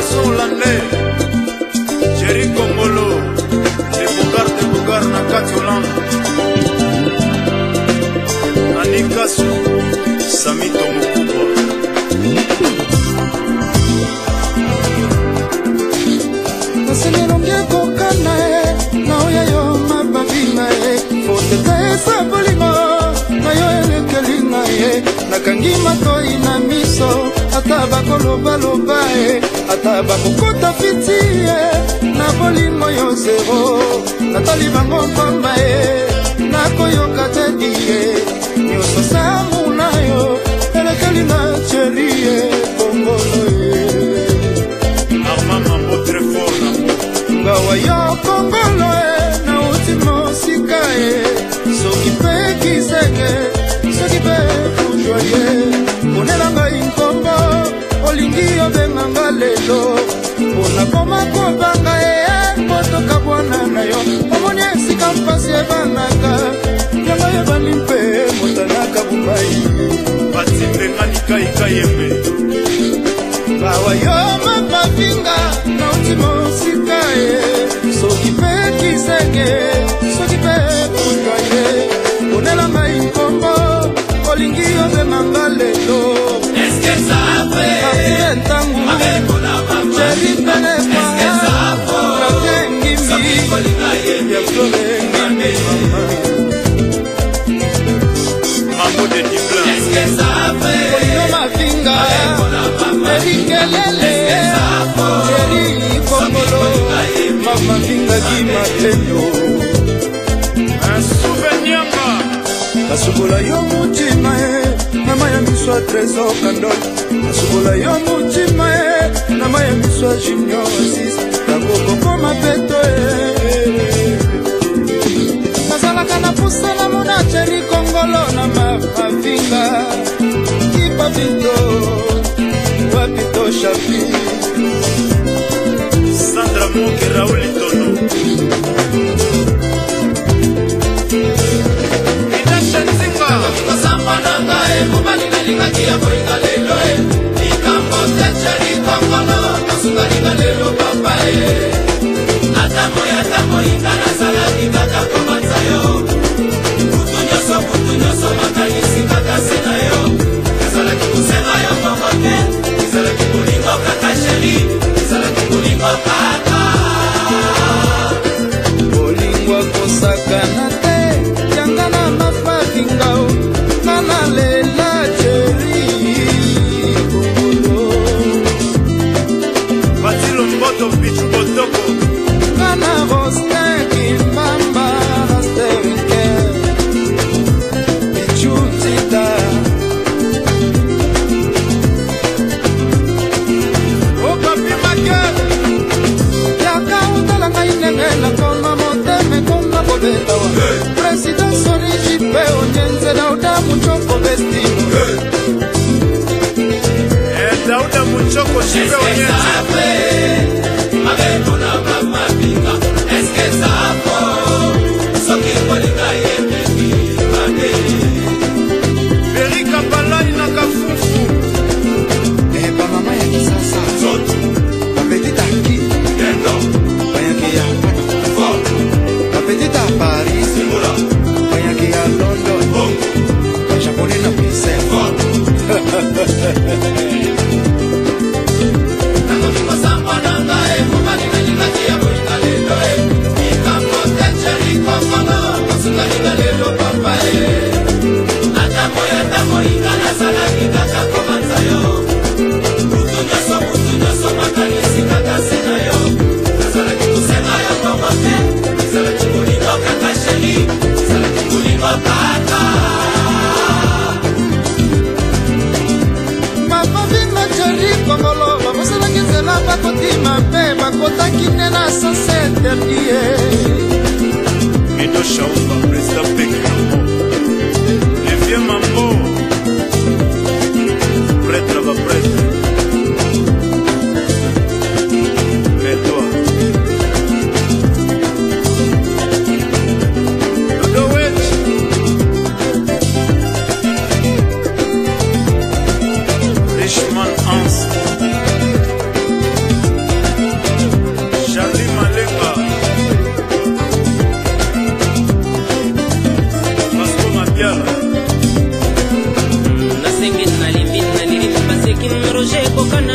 garçon hollandais Jerry Kongolo de Bogar na kati Hollande Anikasu Samito Mukubwa nasenelonge kokana na oya yo mababinga fotetesa bolingo na yo elekelinga nakangi matoi na miso ata bakolobaloba ata bakokota fiti na bolingo yo zero natali bango pamba nakoyoka te die nyonso samu na yo elekeli na cherie kongolo Mambo très fort ngawa yo kongolo na ultimo sika soki pe kisenge soki pe kujoye monelanga inkombo olingi obenganga lelo mpona koma kobanga potoka bwana na yo omoni esika mpasi ebanaka yango yebani mpe motanaka bubai batimbenga likayikayembe ngawa yo mapavinga na ultimo sika soki pe kisenge soki pe kujoye monelanga inkombo olingi obenganga lelo Eske sape ntangu jeli pelekwa kakengimi ya florengimi Mambo de Dibla Eske sape olino mafinga elikelele jeli kongolo mamafinga kimatendo Un souvenir nasukola yo mutima nama ya miso ya trésor kandol nasukola yo mutima nama ya miso ya junior sis tango kokoma peto nazalaka na pusa na mona cheri kongolo na mafinga kipapito wapito shapi Sandra Moke Raoul Tono Kia boinga lelo ikambo techeri kongolo kasukaringa lelo papa atamo ingana sala kikaka komanza yo kutunyoso makanisi kaka sena yo kazala kikusema yo mokote kizala kikulingo kaka sheri kizala kikulingo kaka bolingo kosakana te yangana mafakingao nana lela Bichu Botoko Kana Rosteki Mamba Rasterike Bichu Tita Okapi Makel Yaka utala kainenge na koma moteme koma bodetawa President Sori Jipe Onyenze Dauda Muchoko Vestino Dauda Muchoko Jipe Onyenze Magekona mama pinga eske sapo soki kolinga yembi mage Berika Balani na Kafufu ba mama ya kisasa zoto ba petita ki yendo bayaki ya fort ba petita Paris simula bayaki ya London bongo ba japonais na Bruxelles fort bakotima mpe bakotaki nde na sanse interdit Mido Shaumba Président Pekino Le vieux Mambo Prêtre va prêtre Mais toi Dodowet Richman Hans kokana